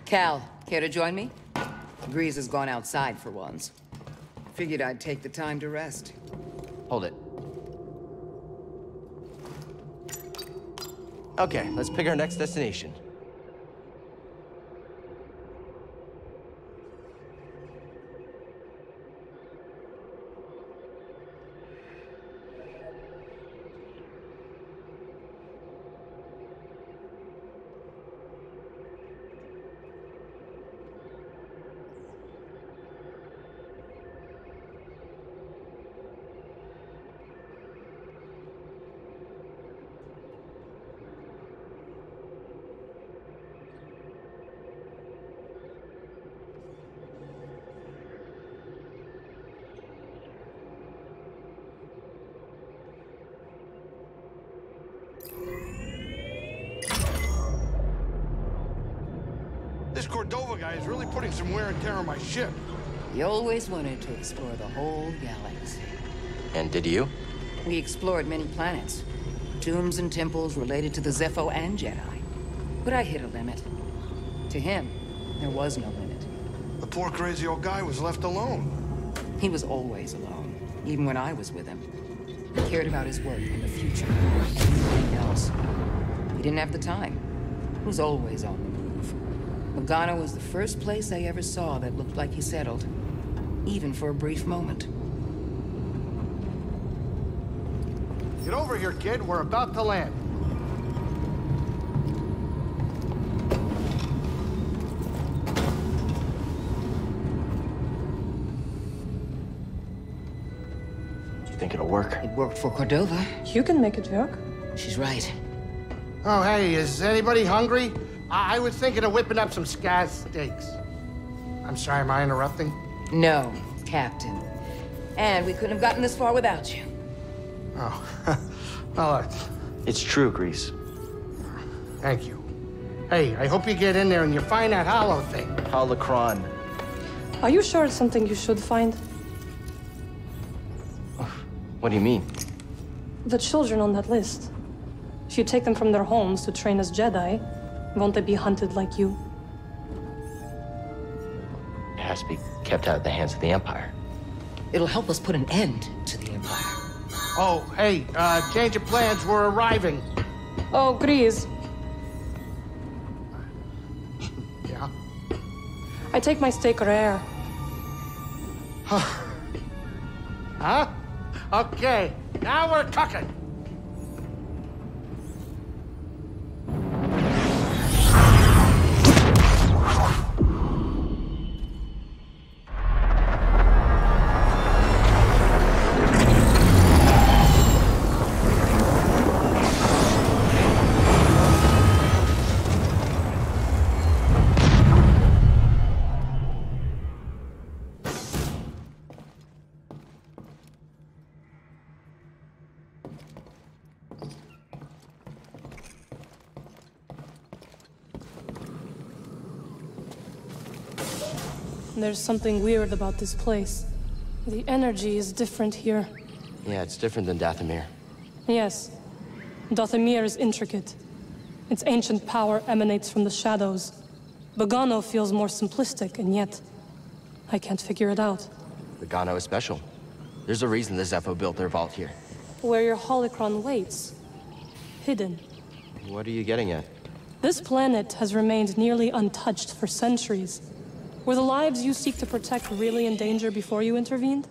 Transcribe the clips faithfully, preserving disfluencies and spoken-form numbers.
Cal, care to join me? Grease has gone outside for once. Figured I'd take the time to rest. Hold it. Okay, let's pick our next destination. This Cordova guy is really putting some wear and tear on my ship. He always wanted to explore the whole galaxy. And did you? We explored many planets. Tombs and temples related to the Zeffo and Jedi. But I hit a limit. To him, there was no limit. The poor crazy old guy was left alone. He was always alone, even when I was with him. He cared about his work and the future, nothing else. He didn't have the time. He was always on the move. Bogano was the first place I ever saw that looked like he settled, even for a brief moment. Get over here, kid. We're about to land. You think it'll work? It worked for Cordova. You can make it work. She's right. Oh, hey, is anybody hungry? I, I was thinking of whipping up some Skaz steaks. I'm sorry, am I interrupting? No, Captain. And we couldn't have gotten this far without you. Oh, well, uh, It's true, Grease. thank you. Hey, I hope you get in there and you find that hollow thing. Holocron. Are you sure it's something you should find? What do you mean? The children on that list. If you take them from their homes to train as Jedi, won't they be hunted like you? It has to be kept out of the hands of the Empire. It'll help us put an end to the Empire. Oh, hey, uh, change of plans, we're arriving. Oh, Grease. Yeah? I take my steak rare. Huh? Okay, now we're cooking. There's something weird about this place. The energy is different here. Yeah, it's different than Dathomir. Yes. Dathomir is intricate. Its ancient power emanates from the shadows. Bogano feels more simplistic, and yet I can't figure it out. Bogano is special. There's a reason the Zeffo built their vault here. Where your holocron waits. Hidden. What are you getting at? This planet has remained nearly untouched for centuries. Were the lives you seek to protect really in danger before you intervened?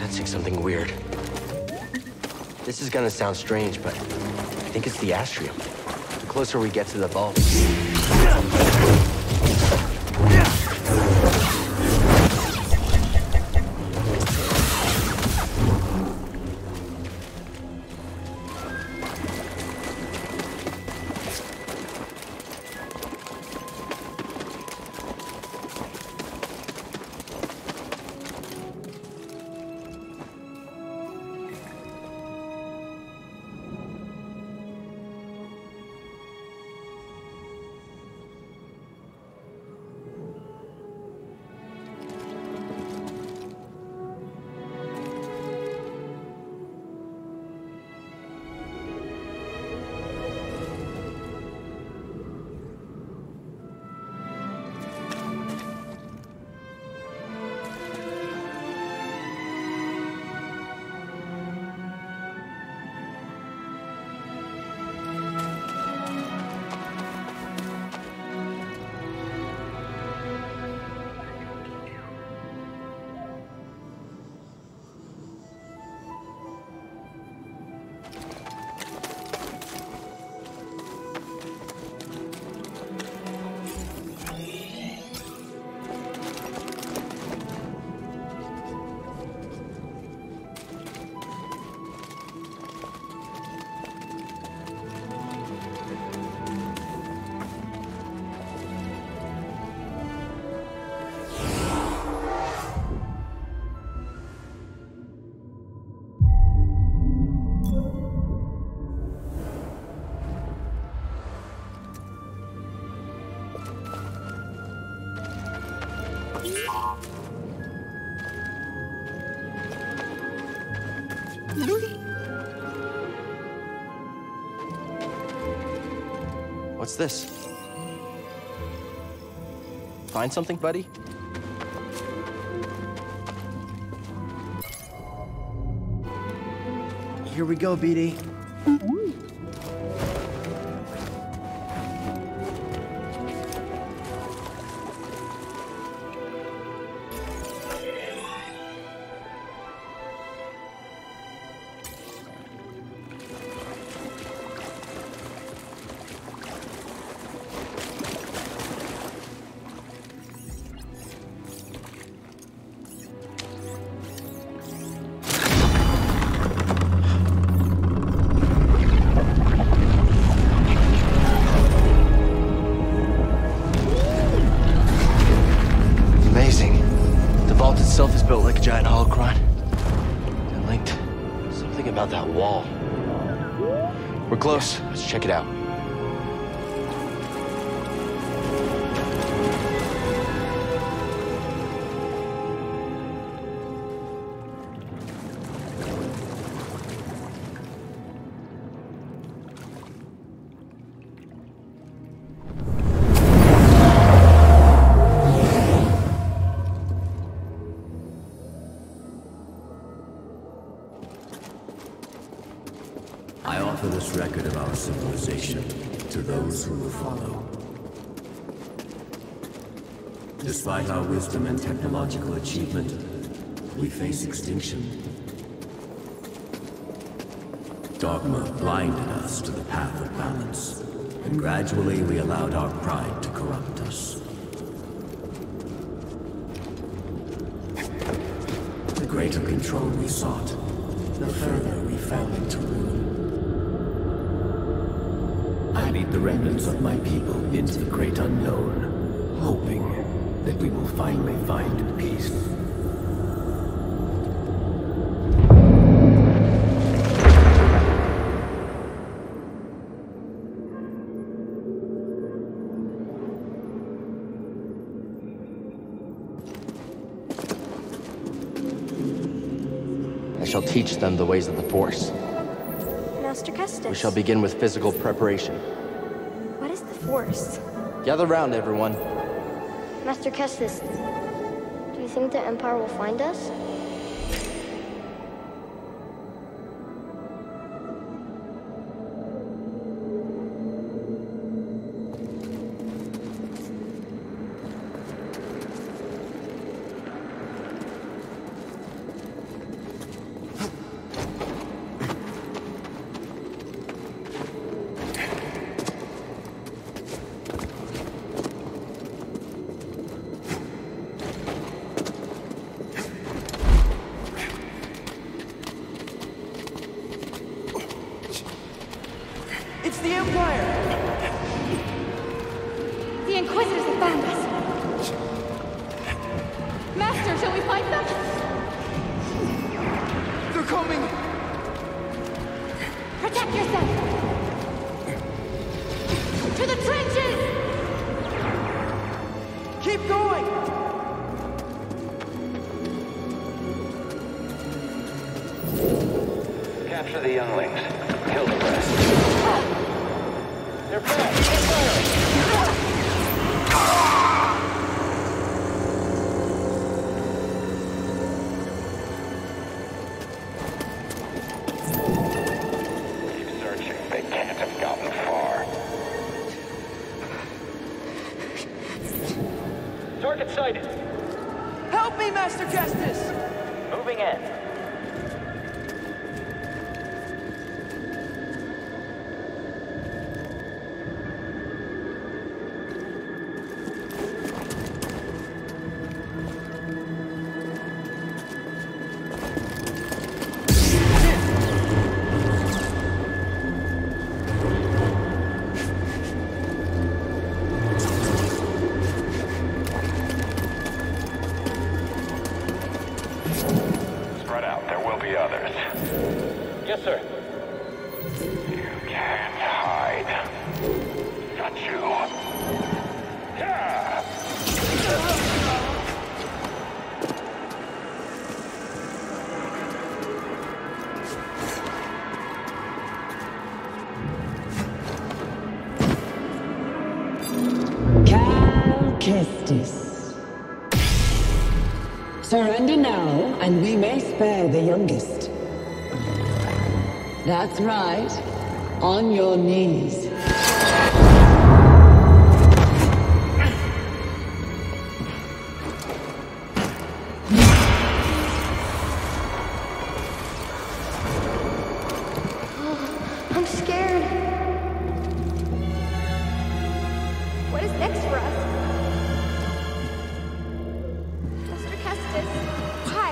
Sensing something weird. This is gonna sound strange, but I think it's the astrium. The closer we get to the vault. What's this? Find something, buddy? Here we go, B D. Itself is built like a giant holocron. And linked. Something about that wall. We're close. Yeah. Let's check it out. I offer this record of our civilization to those who will follow. Despite our wisdom and technological achievement, we face extinction. Dogma blinded us to the path of balance, and gradually we allowed our pride to corrupt us. The greater control we sought, the further we fell into ruin. I lead the remnants of my people into the great unknown, hoping that we will finally find peace. I shall teach them the ways of the Force. Master Kestis. We shall begin with physical preparation. What is the Force? Gather round, everyone. Master Kestis, do you think the Empire will find us? It's the Empire! The Inquisitors have found us! Master, shall we fight them? They're coming! Protect yourself! To the trenches! Keep going! Capture the younglings. Kill the rest. They're back! They're firing! Keep searching. They can't have gotten far. Target sighted. Help me, Master Kestis! Moving in. Spread out. There will be others. Yes, sir. You can't hide. Not you. Yeah! Cal Kestis. Surrender now, and we may spare the youngest. That's right. On your knees. I'm scared. What is next for us? Master Kestis, why?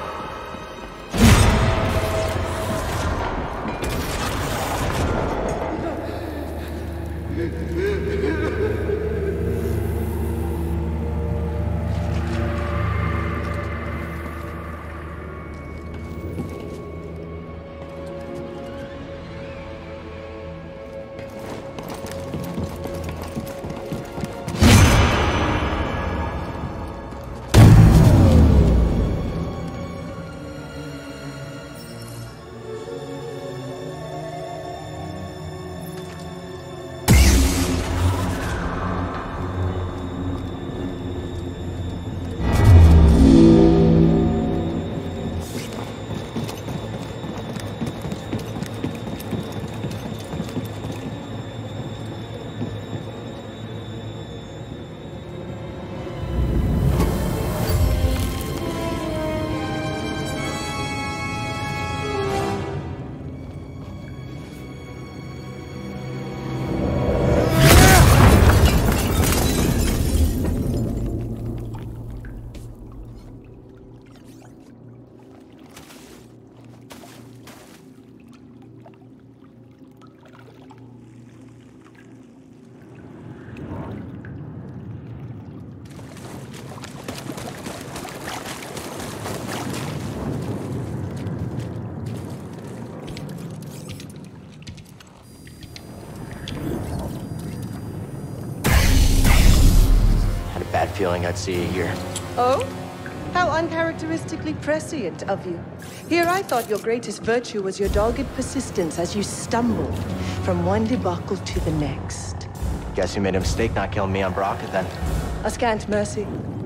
Bad feeling I'd see you here. Oh? How uncharacteristically prescient of you. Here I thought your greatest virtue was your dogged persistence as you stumbled from one debacle to the next. Guess you made a mistake not killing me on Baraka then. A scant mercy.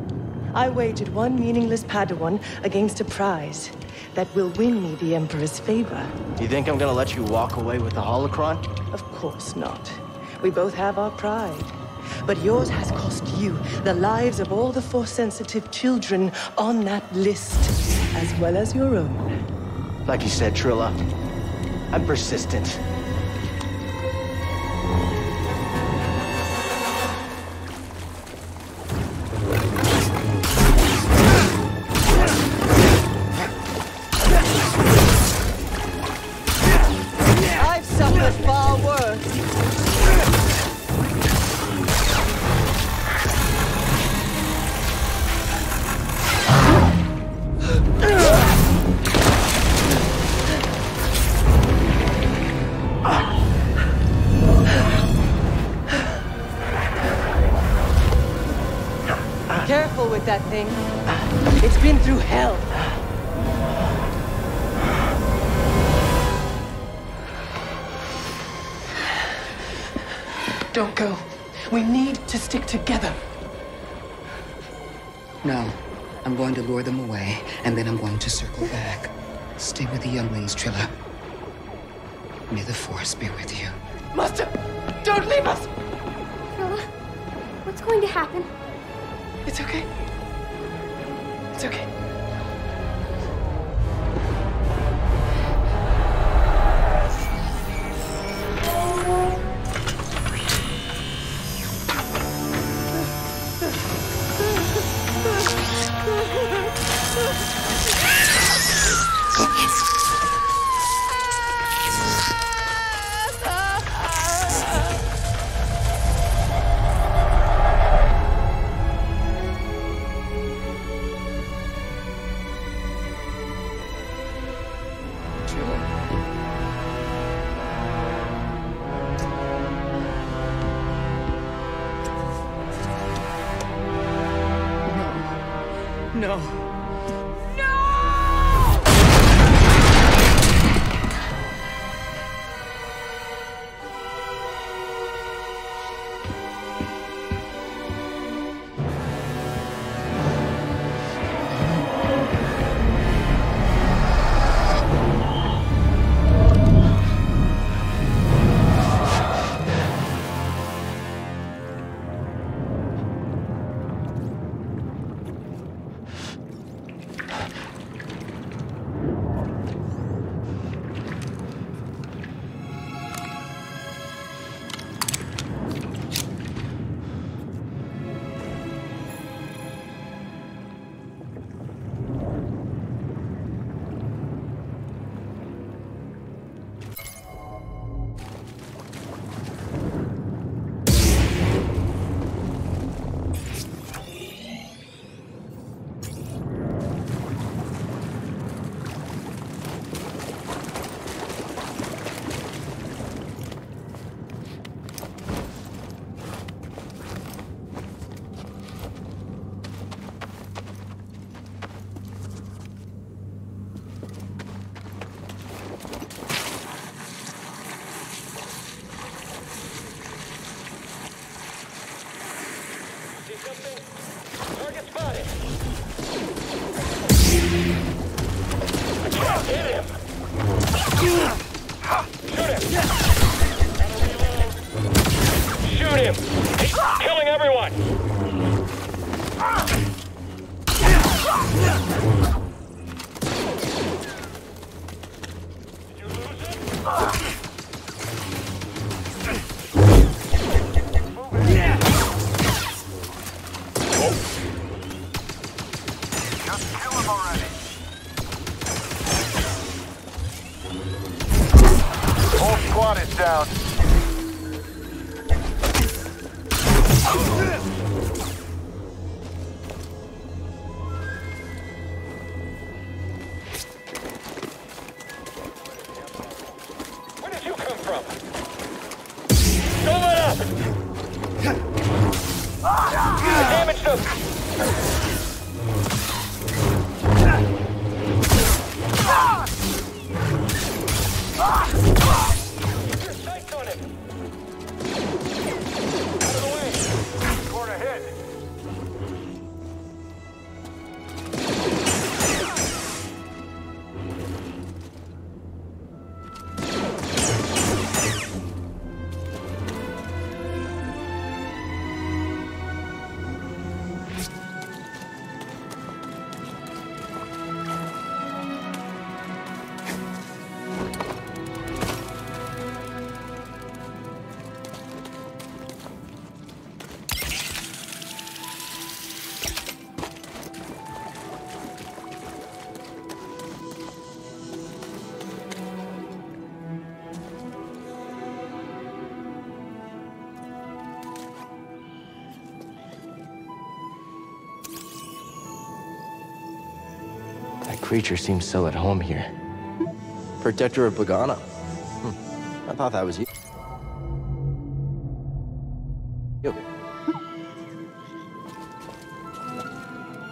I wagered one meaningless Padawan against a prize that will win me the Emperor's favor. You think I'm gonna let you walk away with the holocron? Of course not. We both have our pride. But yours has cost you the lives of all the Force-sensitive children on that list, as well as your own. Like you said, Trilla, I'm persistent. I've suffered far worse. that thing. It's been through hell. Don't go. We need to stick together. No. I'm going to lure them away, and then I'm going to circle back. Stay with the younglings, Trilla. May the Force be with you. Master, don't leave us! Trilla, what's going to happen? It's okay. It's okay. No. Down. Where did you come from? Don't let up! I damaged them! That creature seems so at home here. Protector of Bogano. Hmm. I thought that was you. Yo.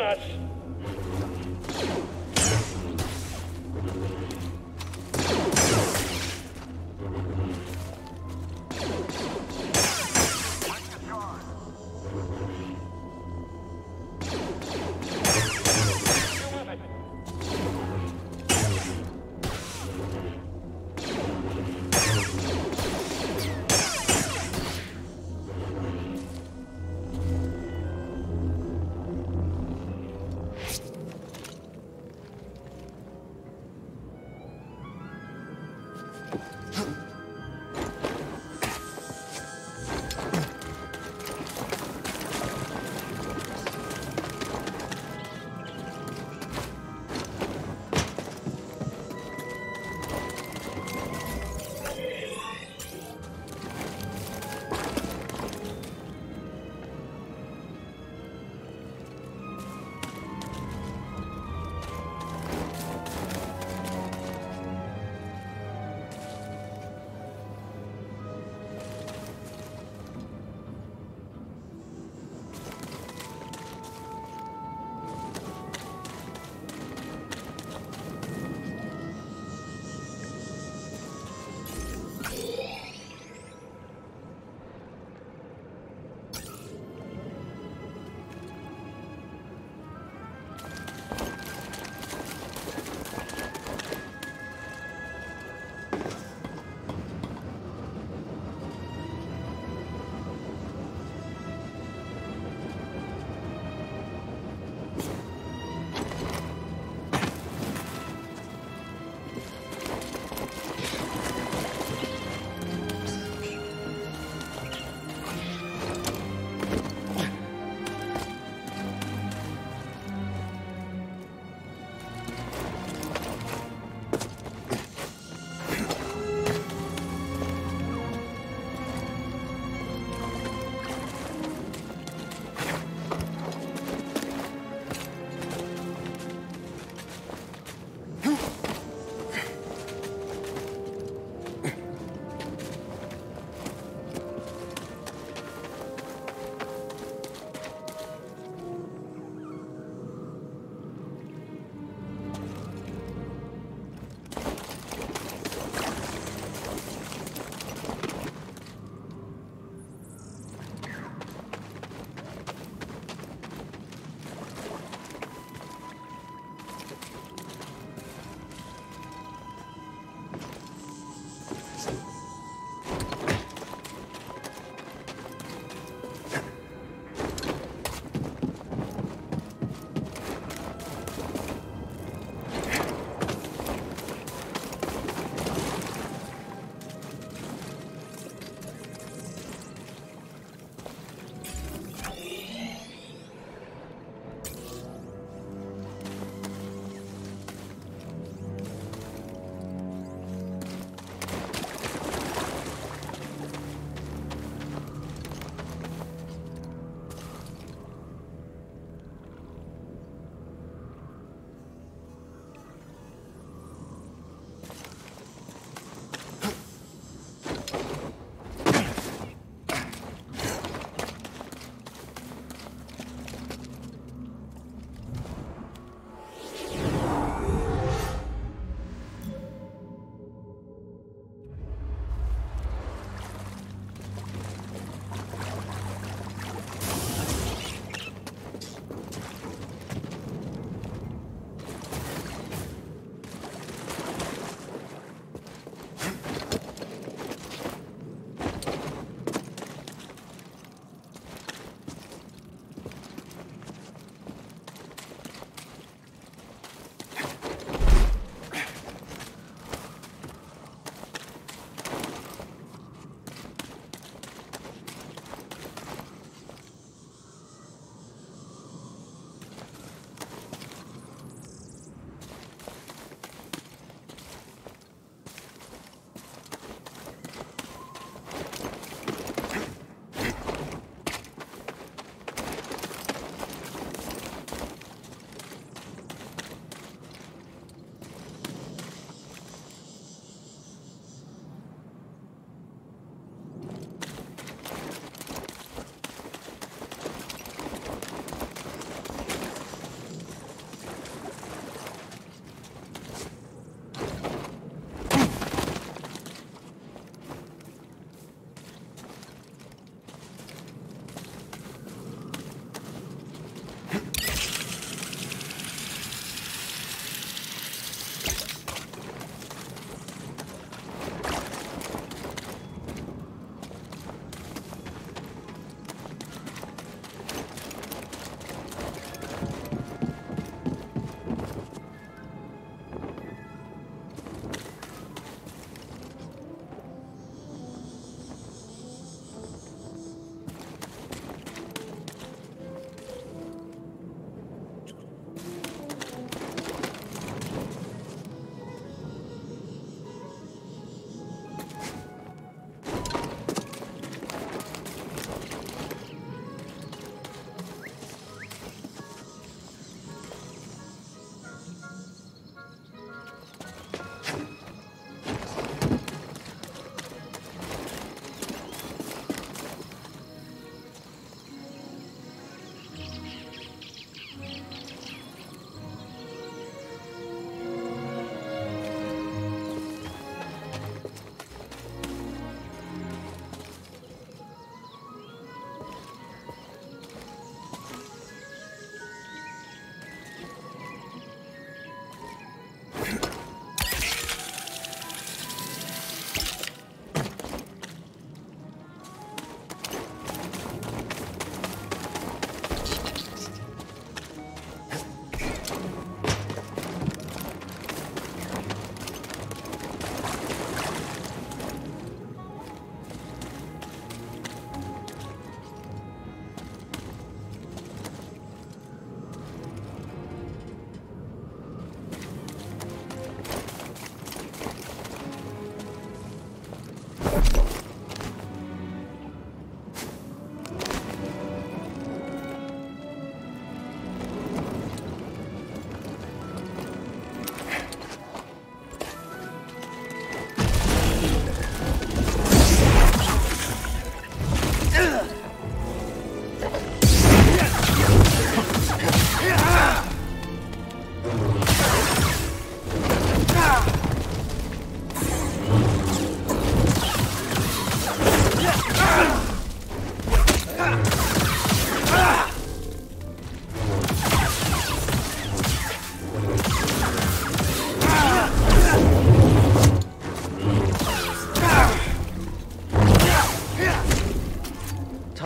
us!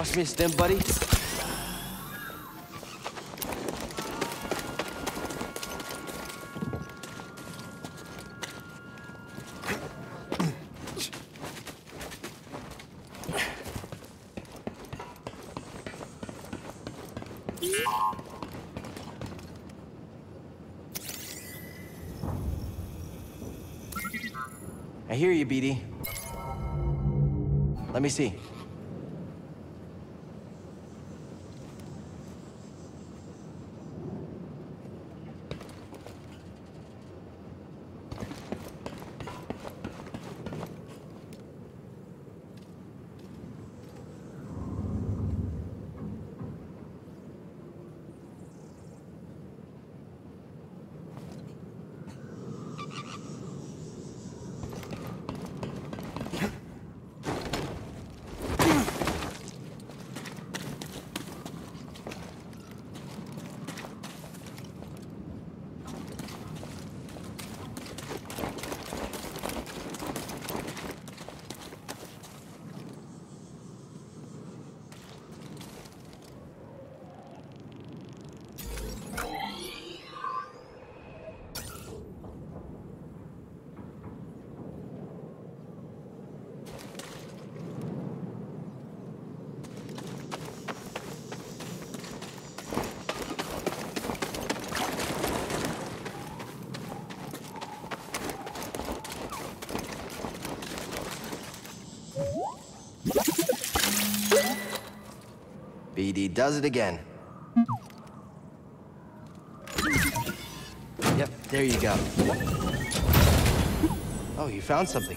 Give me a stim, buddy. I hear you, B D. Let me see. B D does it again. Yep, there you go. Oh, you found something.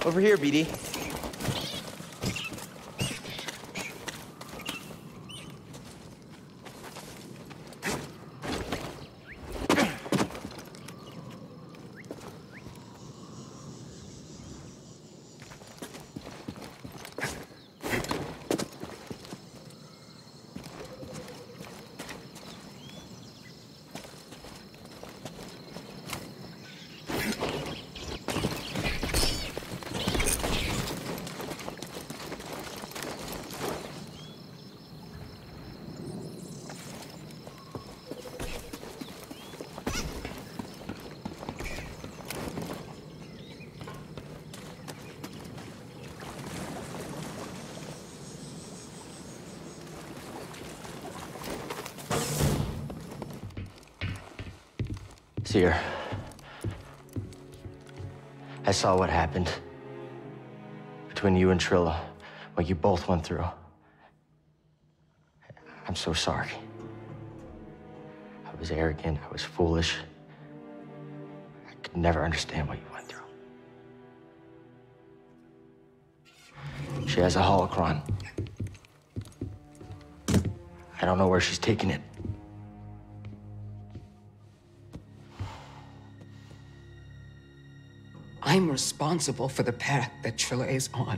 Over here, B D. Cere, I saw what happened between you and Trilla, what you both went through. I'm so sorry. I was arrogant, I was foolish. I could never understand what you went through. She has a holocron. I don't know where she's taking it. I'm responsible for the path that Trilla is on.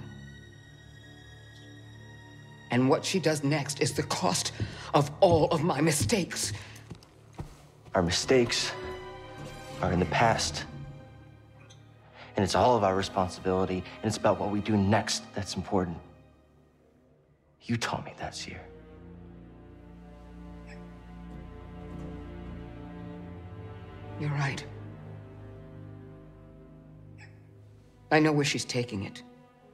And what she does next is the cost of all of my mistakes. Our mistakes are in the past. And it's all of our responsibility, and it's about what we do next that's important. You taught me that, Cere. You're right. I know where she's taking it.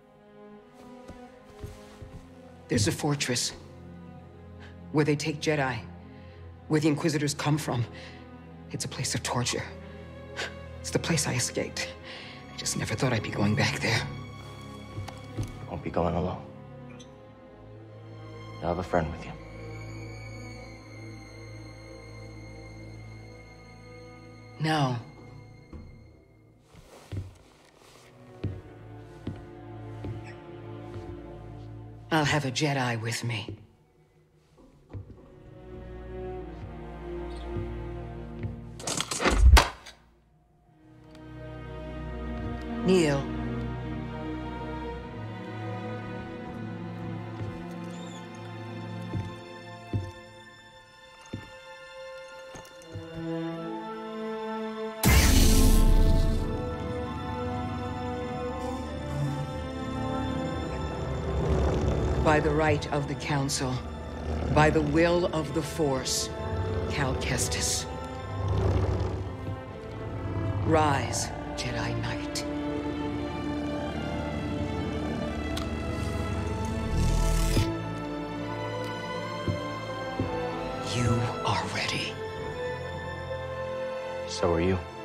There's a fortress where they take Jedi, where the Inquisitors come from. It's a place of torture. It's the place I escaped. I just never thought I'd be going back there. You won't be going alone. You'll have a friend with you. No. I'll have a Jedi with me. Neil. By the right of the Council, by the will of the Force, Cal Kestis. Rise, Jedi Knight. You are ready. So are you.